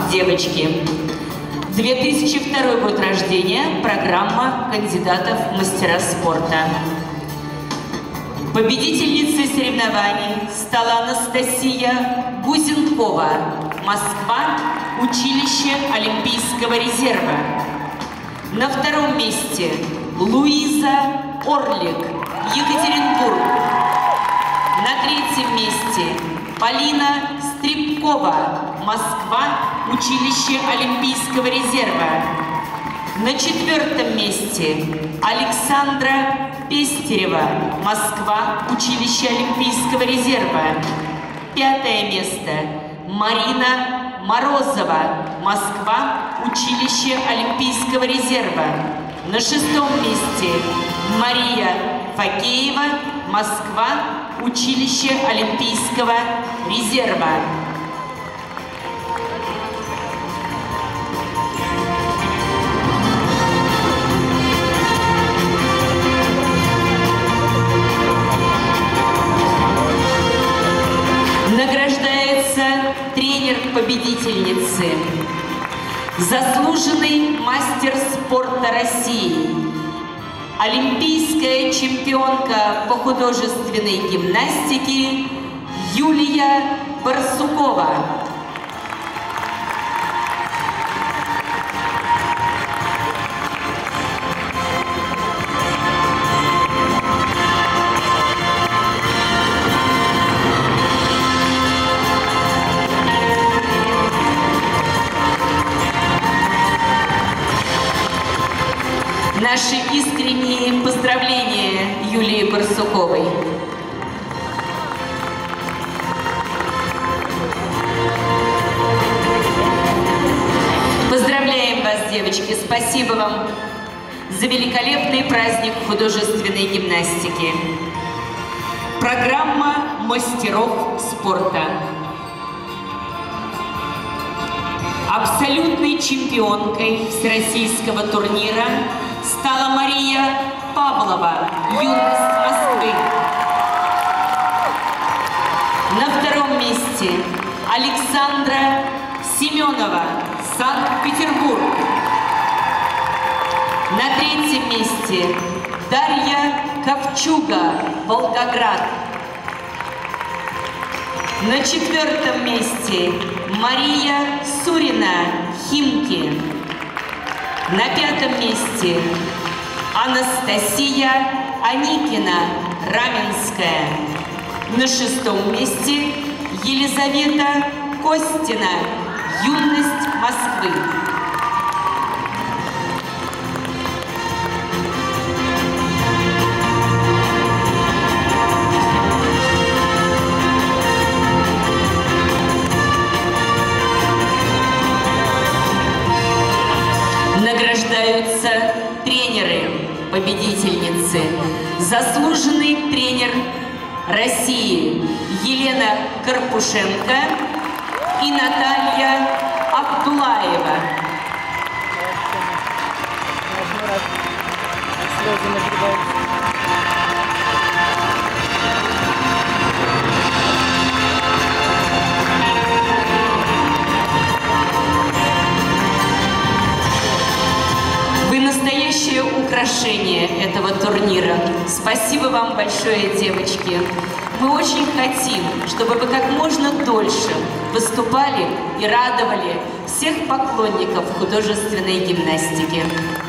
девочки. 2002 год рождения, программа кандидатов в мастера спорта. Победительницей соревнований стала Анастасия Гузенкова, Москва, училище Олимпийского резерва. На втором месте Луиза Орлик, Екатеринбург. На третьем месте Полина Стрипкова, Москва, училище Олимпийского резерва. На четвертом месте Александра Пестерева, Москва, училище Олимпийского резерва. Пятое место Марина Морозова, Москва, училище Олимпийского резерва. На шестом месте Мария Факеева, Москва, училище Олимпийского резерва. Награждается тренер победительницы, заслуженный мастер спорта России, олимпийская чемпионка по художественной гимнастике Юлия Барсукова. Наши искренние поздравления Юлии Барсуковой. Поздравляем вас, девочки! Спасибо вам за великолепный праздник художественной гимнастики. Программа мастеров спорта. Абсолютной чемпионкой всероссийского турнира стала Мария Павлова, юность Москвы. На втором месте Александра Семенова, Санкт-Петербург. На третьем месте Дарья Ковчуга, Волгоград. На четвертом месте Мария Сурина, Химки. На пятом месте Анастасия Аникина, Раменская. На шестом месте Елизавета Костина, юность Москвы. Награждаются тренеры, победительницы. Заслуженный тренер России Елена Карпушенко и Наталья Абдулаева. Вы настоящее украшение этого турнира. Спасибо вам большое, девочки. Мы очень хотим, чтобы вы как можно дольше выступали и радовали всех поклонников художественной гимнастики.